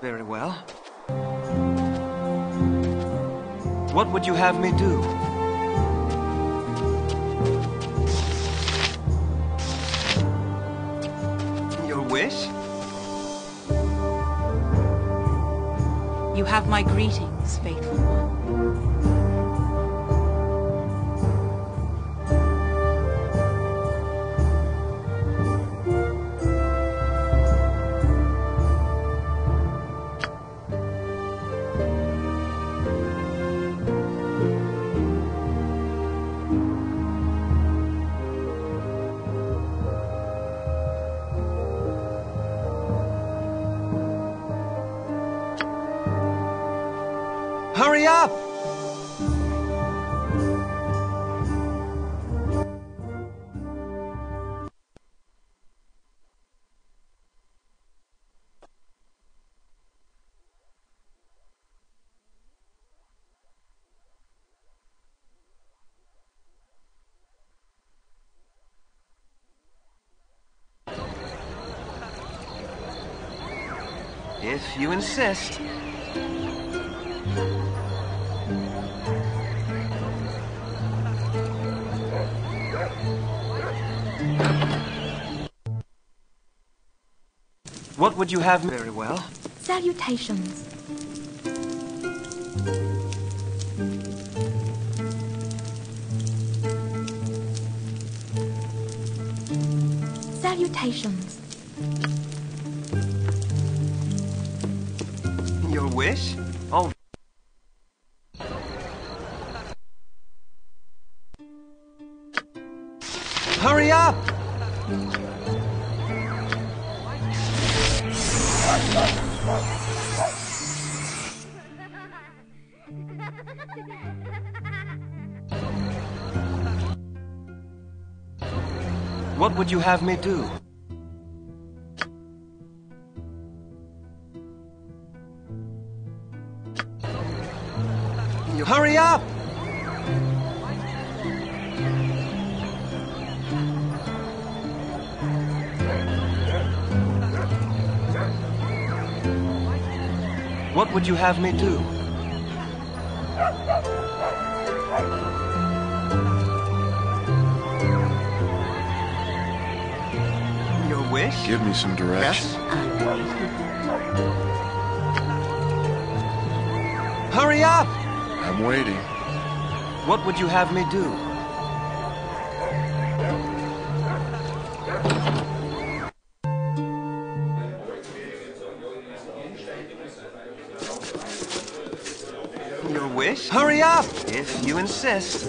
Very well. What would you have me do? Your wish? You have my greetings, faithful one. Hurry up! If you insist. What would you have? Very well. Salutations. Salutations. Your wish? Oh. Hurry up! What would you have me do? Hurry up! What would you have me do? Your wish? Give me some direction. Yes? Hurry up! I'm waiting. What would you have me do? Your wish? Hurry up! If you insist.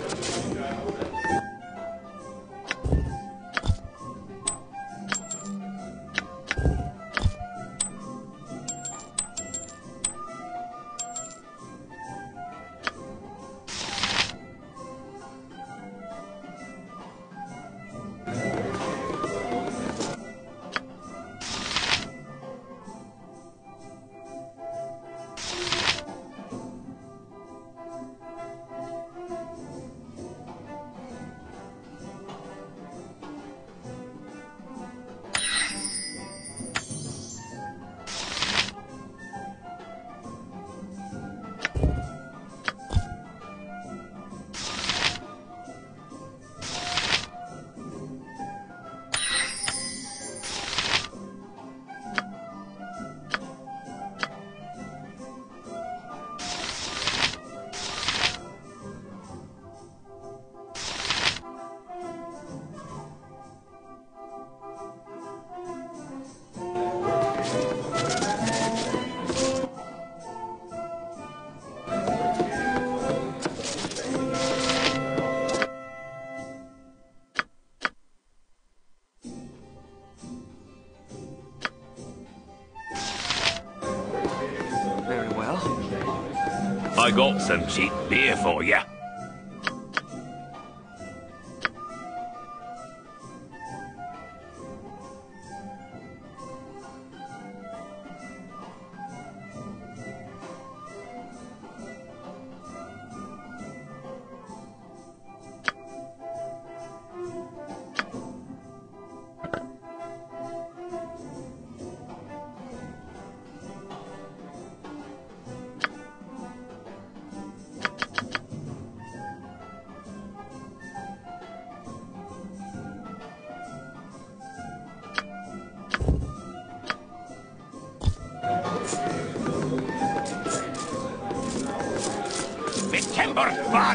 Very well. I got some cheap beer for you.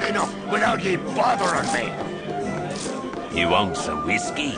had enough without ye bothering me. You want some whiskey?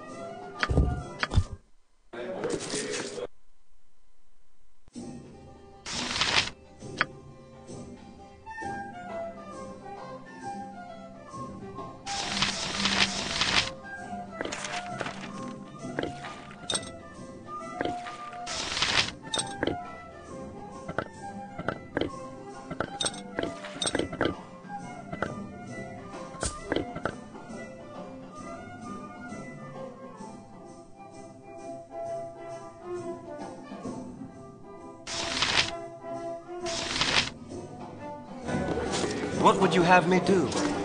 What would you have me do?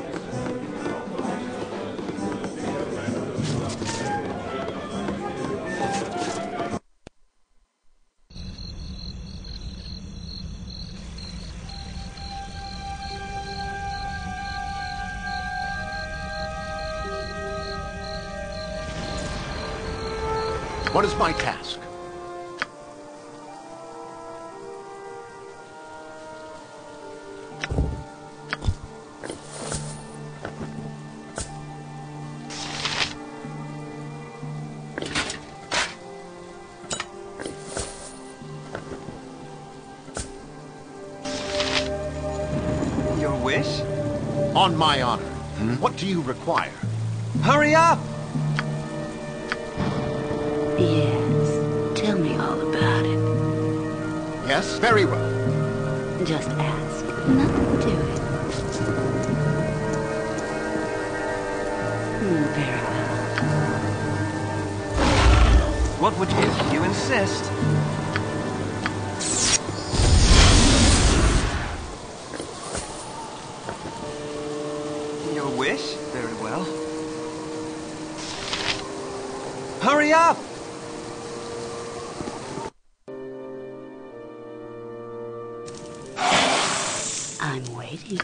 What is my task? Your wish? On my honor. What do you require? Hurry up! Yes, tell me all about it. Yes, very well. Just ask, nothing to it. Very well. What would you, if you insist? Your wish? Very well. Hurry up! I'm waiting.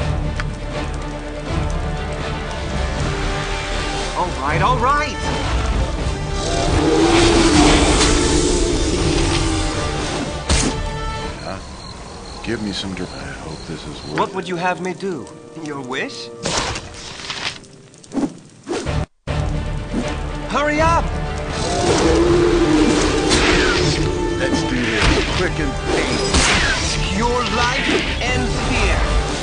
All right, all right! Give me some I hope this is worth What would you have me do? Your wish? Hurry up! Let's do this quick and painless. Your life ends here!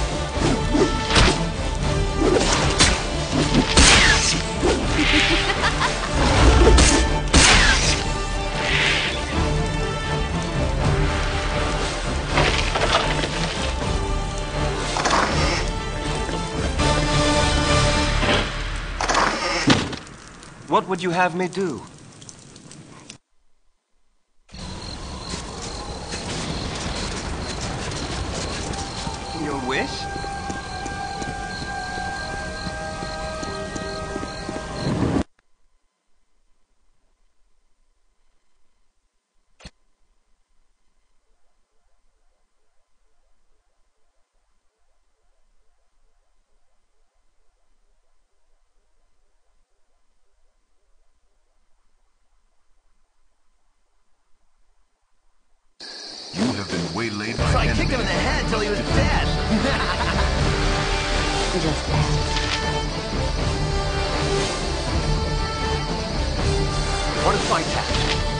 What would you have me do? Your wish? You have been waylaid by So I enemies. kicked him in the head till he was dead! Just ask. What is my task?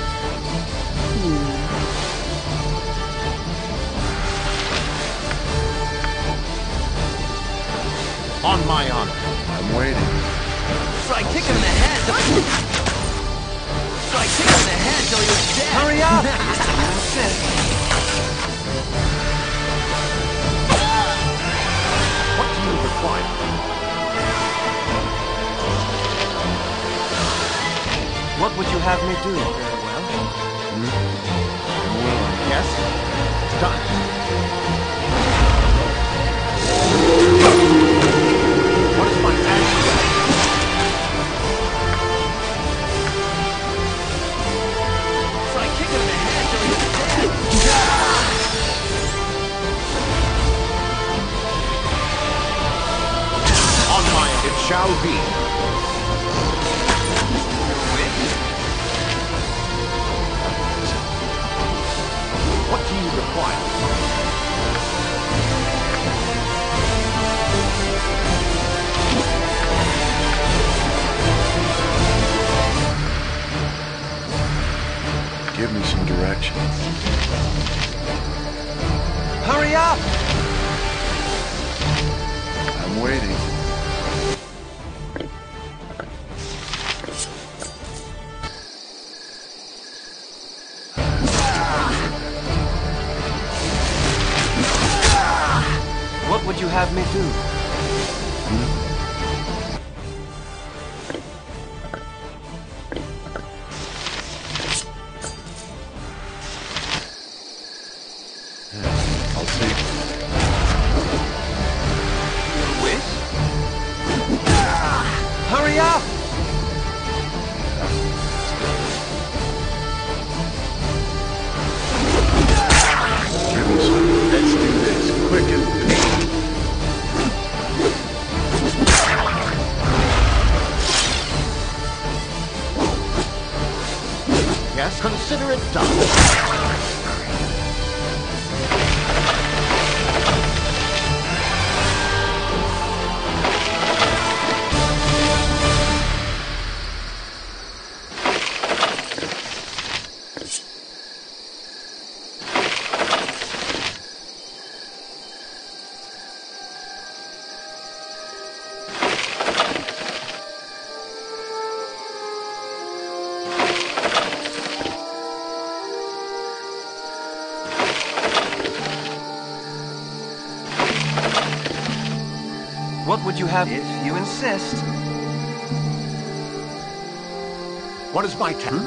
On my honor. I'm waiting. So I kicked him in the head till... So I kicked him in the head till he was dead! Hurry up! You insist. What do you require? What would you have me do? Very well. Yes? Done. What is my action? So I kicked him in the head till he was dead! On my honor. It shall be. Your wish? What do you require? Give me some direction. Hurry up! I'm waiting. What would you have me do? I'll take it. Your wish? Hurry up! Give me some. Let's do this quick and painless. Yes, consider it done. What would you have if you insist? What is my task?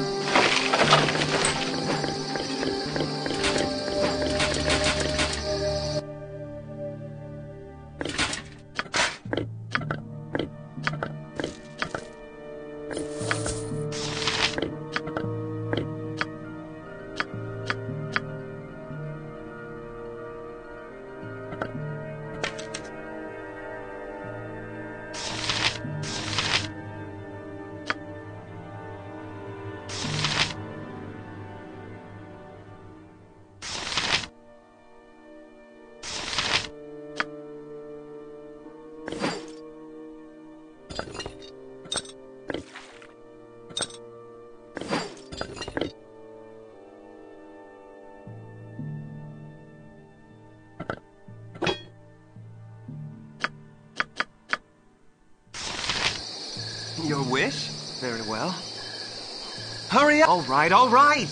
Your wish? Very well. Hurry up! All right, all right!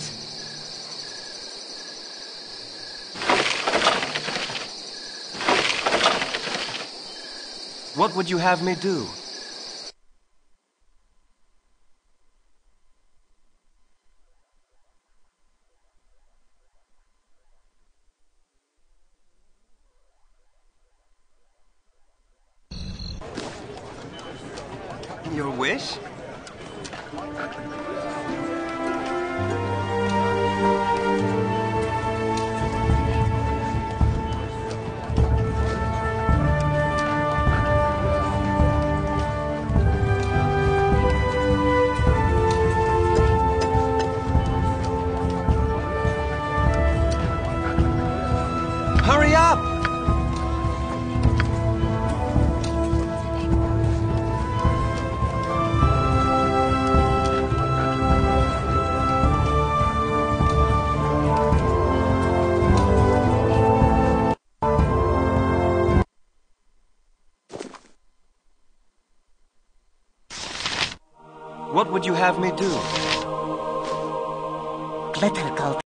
What would you have me do? Your wish? Hurry up! What would you have me do? Political